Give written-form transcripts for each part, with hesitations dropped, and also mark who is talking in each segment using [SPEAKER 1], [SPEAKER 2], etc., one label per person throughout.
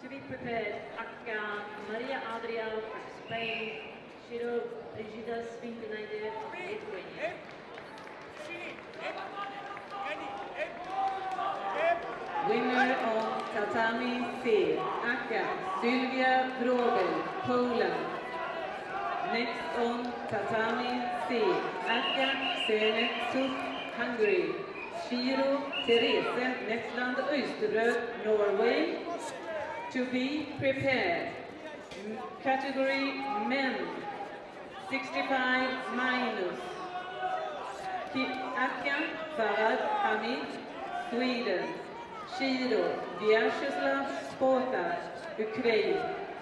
[SPEAKER 1] To be prepared, Akka Maria Adria from Spain, Shiro Brigida Svinkinaide from Lithuania.
[SPEAKER 2] Winner of Tatami C, Akka Sylvia Vrobel, Poland. Next on Tatami C, Akka Senetsuk, Hungary. Shiro Therese Netland Österröd, Norway. To be prepared. Category men, 65 minus. Akka Farad Hamid, Sweden. Shiro Vyacheslav Spota, Ukraine.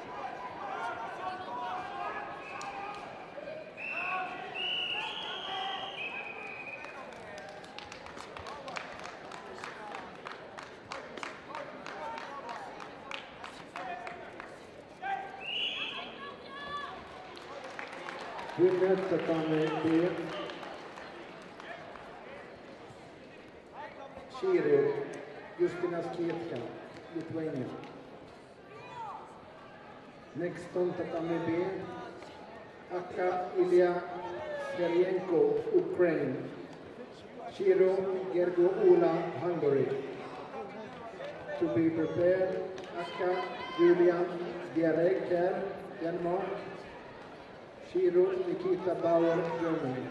[SPEAKER 3] Winner Tatami B. Shiro Justinas Kietka, Lithuania. Next on Tatami B, Akka Ilya Sveryenko, Ukraine. Shiro Gergo Ola, Hungary. To be prepared, Akka Julian Diareker, Denmark. Shiro Nikita Bauer, Germany.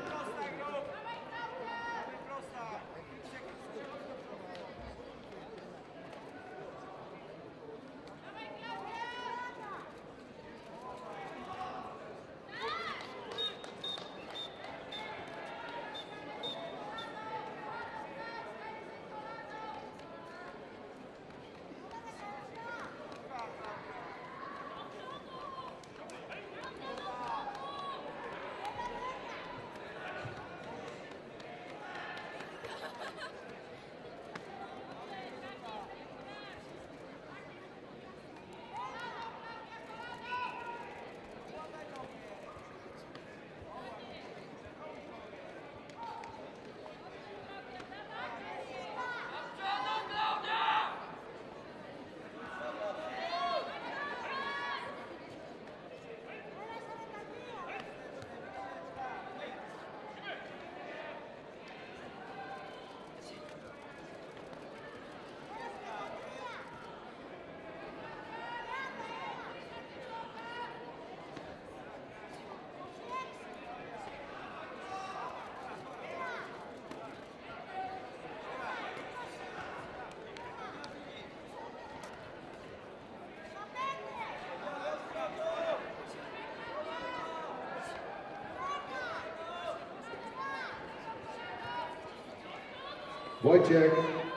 [SPEAKER 3] Wojciech.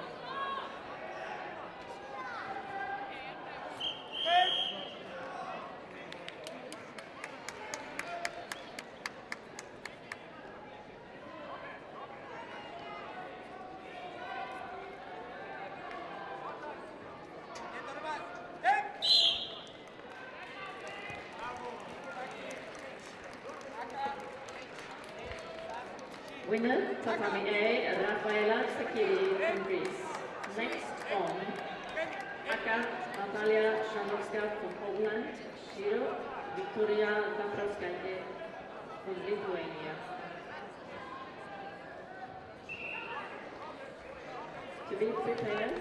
[SPEAKER 1] Winner, Tatami A, Rafaela Sakiri from Greece. Next on, Akka Natalia Shandowska from Poland, Shiro Victoria Dabrowskaite from Lithuania. To be prepared.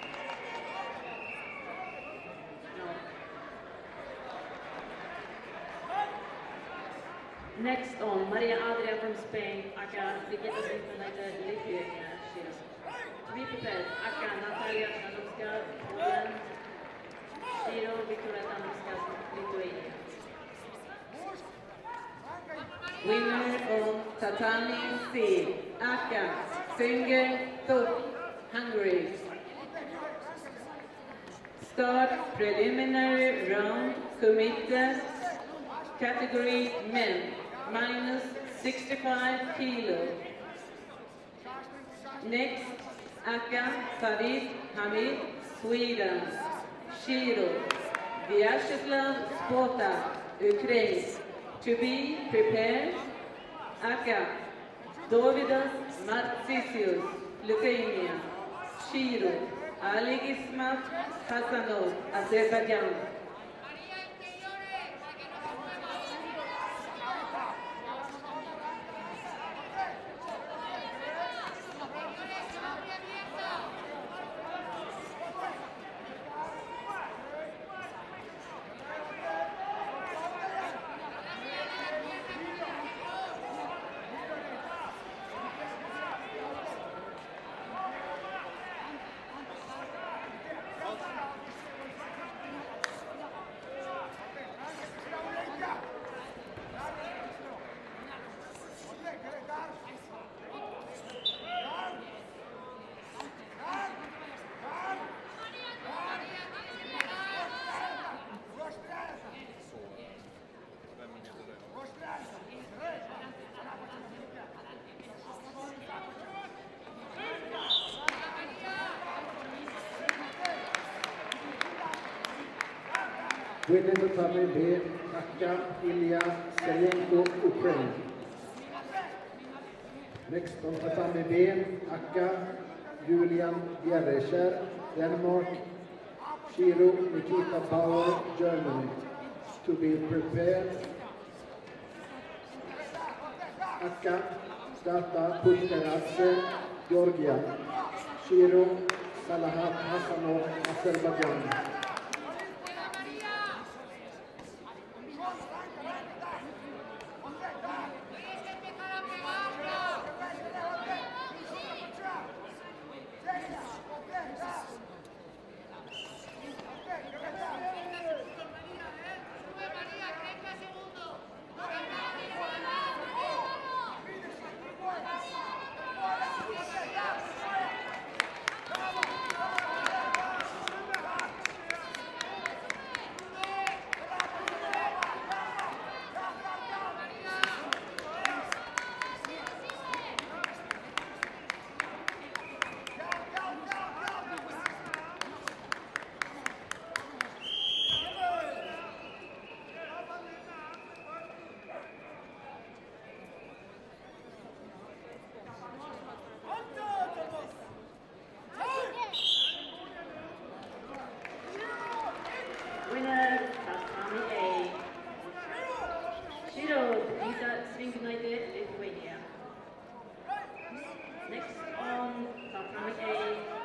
[SPEAKER 1] Next on, Maria Adria from Spain, Akka Brigida Svinkinaide, Lithuania, Shiro. To be prepared, Akka Natalia Shandowska, Poland, Shiro Victoria Dabrowska from Lithuania.
[SPEAKER 2] Winner of Tatami C, Akka Singer Tok, Hungary. Start preliminary round committed, category men, minus 65 kilo. Next, Akka Farid Hamid, Sweden. Shiro Vyacheslav Spota, Ukraine. To be prepared, Akka Dovydas Marcisius, Lithuania. Shiro Aligismat Hasanov, Azerbaijan.
[SPEAKER 3] Winner tatami B, Akka Ilya Seryenko, Ukraine. Next on tatami B, Akka Julian Bjerrescher, Denmark. Shiro Nikita Bauer, Germany. To be prepared. Akka Data Pushkaradze, Georgia. Shiro Salahat Hasanov, Azerbaijan.
[SPEAKER 1] Winner, Tatami A. Shiro Nikita Svinknaite, Lithuania. Next on Tatami A.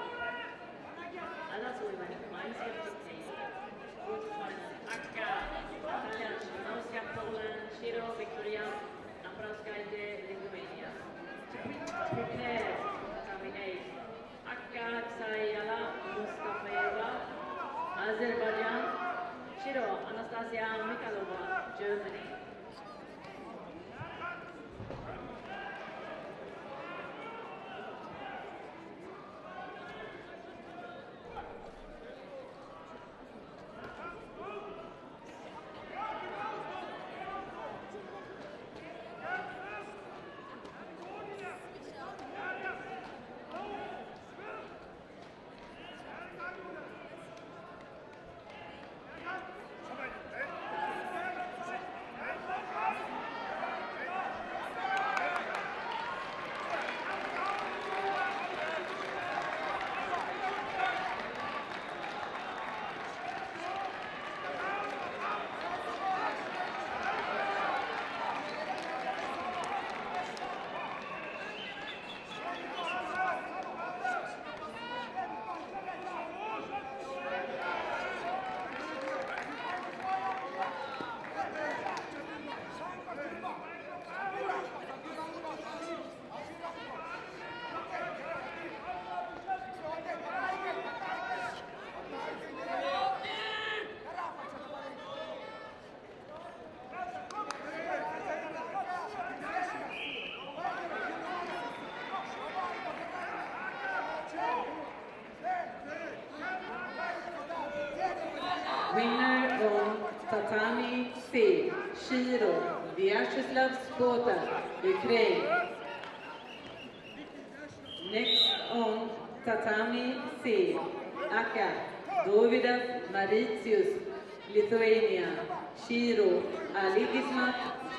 [SPEAKER 1] Alla Sullivan, Mainz 50. Quarterfinal, Akka, Natalia Szymanowska, Poland, Shiro Victoria Naprowskaite, Lithuania. Prepare Tatami A. Akka Tsayala Mustafayeva, Azerbaijan. Shiro Anastasia Mikhailova, Germany.
[SPEAKER 2] Winner on Tatami C, Shiro Vyacheslav Spota, Ukraine. Next on Tatami C, Akka Dovydas Mauritius, Lithuania. Shiro Aligismat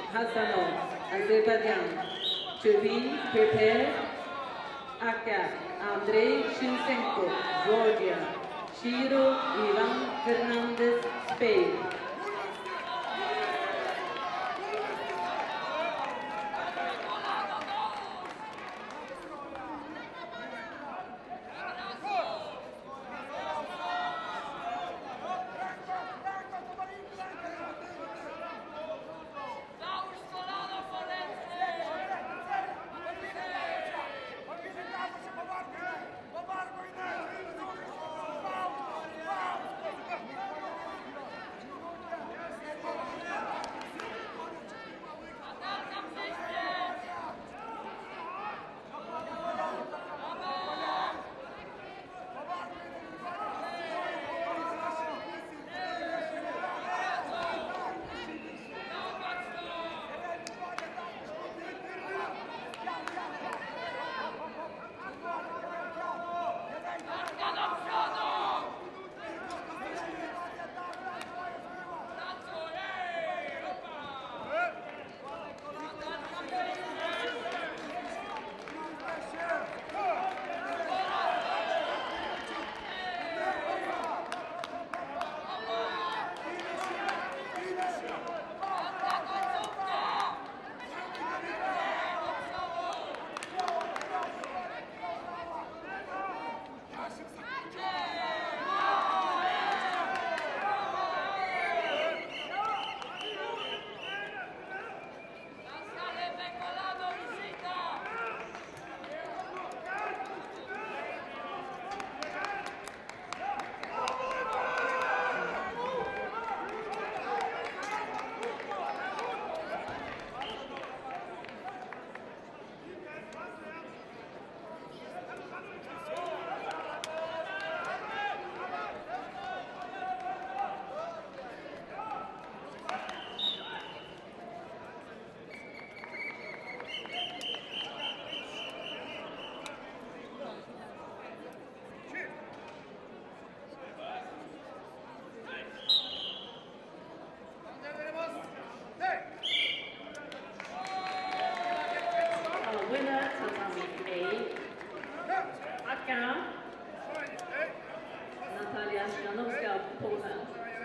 [SPEAKER 2] Hasanov, Azerbaijan. To be prepared, Akka Andrei Shinchenko, Georgia. Shiro Ivan Fernandez, Spain.
[SPEAKER 1] Winner, Tatami A. Aka, Natalia Janowska, Poland.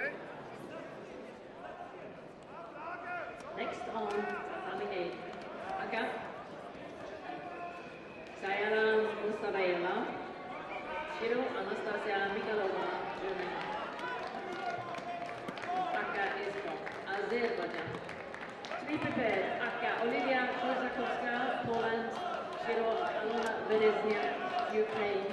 [SPEAKER 1] Next on Tatami A. Aka, Sayara Mustabayeva, Shiro Anastasia Mikhailova, Germany. Aka is from Azerbaijan. To be prepared, Aka Olivia Kozakovska, Poland, Shiro Alona Venezia, Ukraine.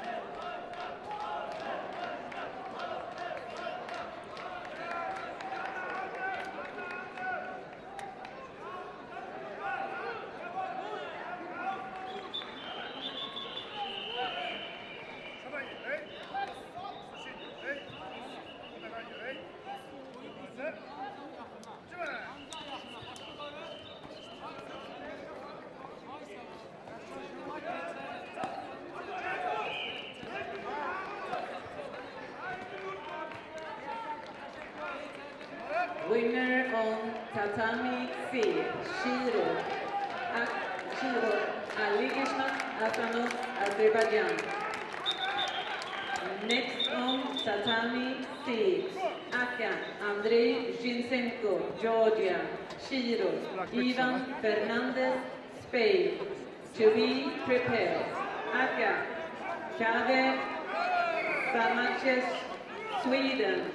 [SPEAKER 2] Winner on Tatami C, Shiro Aligishmat Asanov, Azerbaijan. Next on Tatami C, Aka Andrei Shinchenko, Georgia. Shiro Ivan Fernandez, Spain. To be prepared, Aka Kave Samaches, Sweden.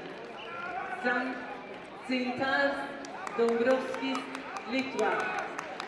[SPEAKER 2] Zintas Dombrovskis, Litva.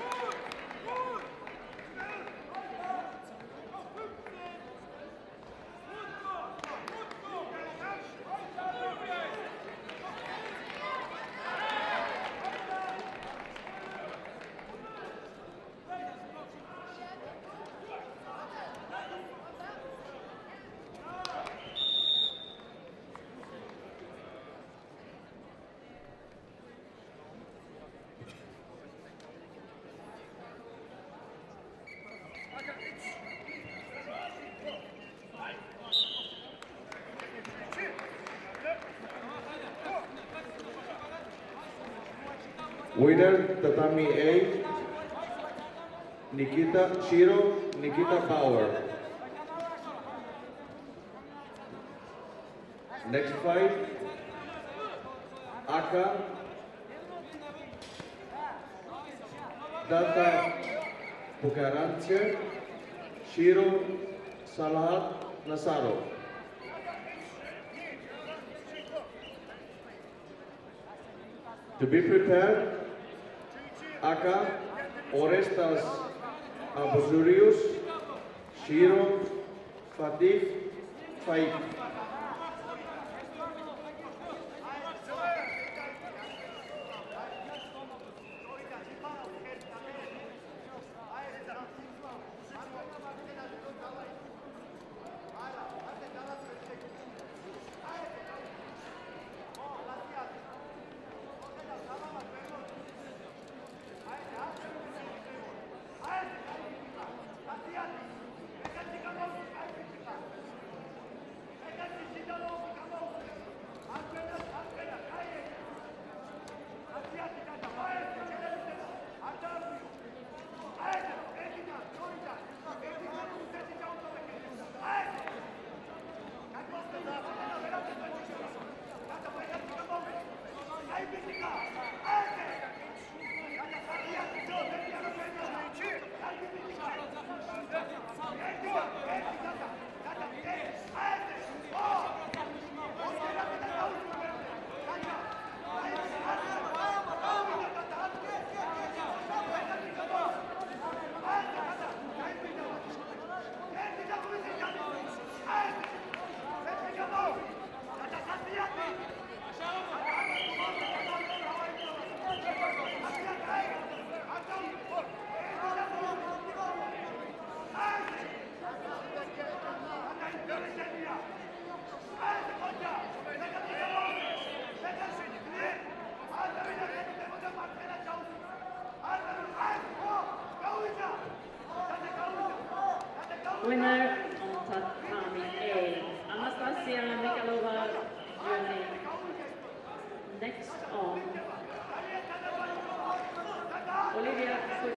[SPEAKER 4] Winner, Tatami A, Nikita Bauer. Next fight, Aka Data Pukarance, Shiro Salahat Nasarov. To be prepared, Aka Orestas Abuzurius, Shiro Fatih Faik.
[SPEAKER 1] Winner